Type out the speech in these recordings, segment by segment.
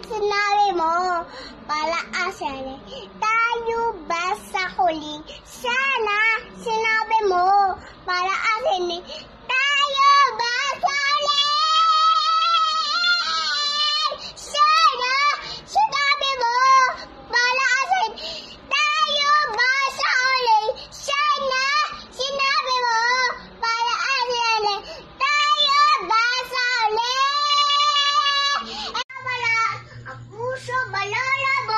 sinabi mo, palaasin tayo ba sa huli? Sana, sinabi mo, palaasin tayo ba sa huli? Sana, sinabi mo, palaasin tayo ba sa huli? Sana, sinabi mo, palaasin tayo ba sa huli? Ang puso malalabo.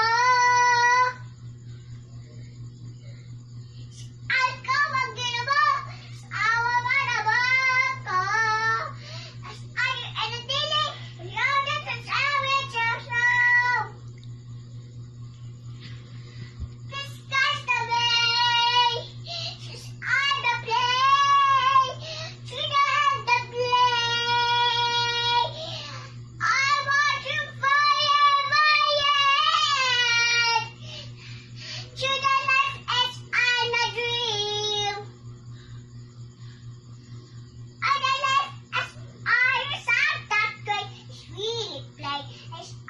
Ay kawag ginabo, awa manabo ko. Ay enatili, loaded and savage yourself. Discuss the way, she's on the play, she does the play. I want you forever, yet. To the life as I'm a dream. I the life as I was out that great sweet play.